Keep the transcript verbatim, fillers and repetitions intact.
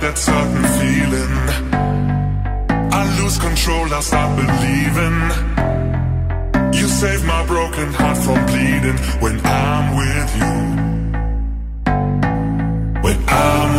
that certain feeling. I lose control, I start believing. You save my broken heart from bleeding when I'm with you. When I'm